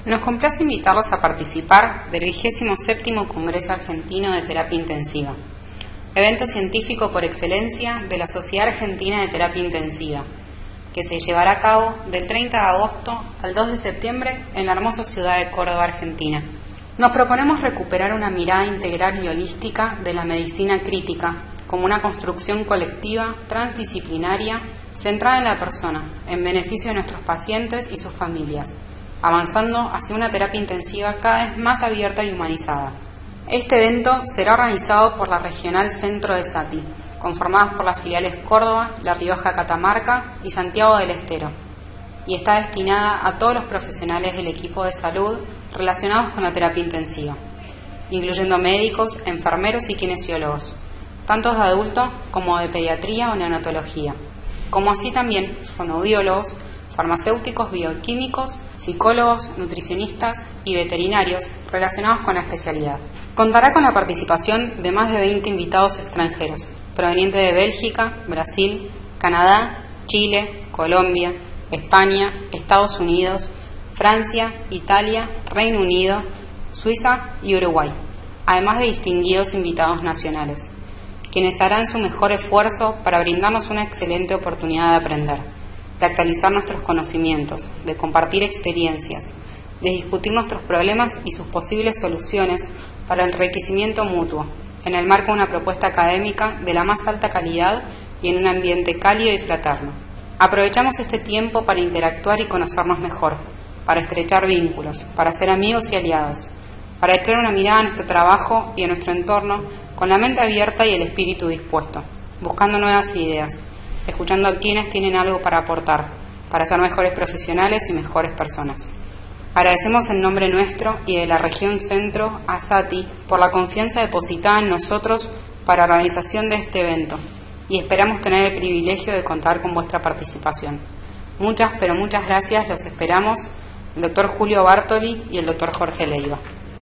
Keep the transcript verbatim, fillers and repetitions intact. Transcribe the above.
Nos complace invitarlos a participar del vigésimo séptimo Congreso Argentino de Terapia Intensiva, evento científico por excelencia de la Sociedad Argentina de Terapia Intensiva, que se llevará a cabo del treinta de agosto al dos de septiembre en la hermosa ciudad de Córdoba, Argentina. Nos proponemos recuperar una mirada integral y holística de la medicina crítica como una construcción colectiva, transdisciplinaria, centrada en la persona, en beneficio de nuestros pacientes y sus familias, avanzando hacia una terapia intensiva cada vez más abierta y humanizada. Este evento será organizado por la Regional Centro de SATI, conformadas por las filiales Córdoba, La Rioja, Catamarca y Santiago del Estero, y está destinada a todos los profesionales del equipo de salud relacionados con la terapia intensiva, incluyendo médicos, enfermeros y kinesiólogos, tanto de adultos como de pediatría o neonatología, como así también fonoaudiólogos, farmacéuticos, bioquímicos, psicólogos, nutricionistas y veterinarios relacionados con la especialidad. Contará con la participación de más de veinte invitados extranjeros, provenientes de Bélgica, Brasil, Canadá, Chile, Colombia, España, Estados Unidos, Francia, Italia, Reino Unido, Suiza y Uruguay, además de distinguidos invitados nacionales, quienes harán su mejor esfuerzo para brindarnos una excelente oportunidad de aprender, de actualizar nuestros conocimientos, de compartir experiencias, de discutir nuestros problemas y sus posibles soluciones para el enriquecimiento mutuo, en el marco de una propuesta académica de la más alta calidad y en un ambiente cálido y fraterno. Aprovechamos este tiempo para interactuar y conocernos mejor, para estrechar vínculos, para ser amigos y aliados, para echar una mirada a nuestro trabajo y a nuestro entorno con la mente abierta y el espíritu dispuesto, buscando nuevas ideas, escuchando a quienes tienen algo para aportar, para ser mejores profesionales y mejores personas. Agradecemos en nombre nuestro y de la región Centro a SATI por la confianza depositada en nosotros para la organización de este evento y esperamos tener el privilegio de contar con vuestra participación. Muchas, pero muchas gracias, los esperamos, el doctor Julio Bartoli y el doctor Jorge Leiva.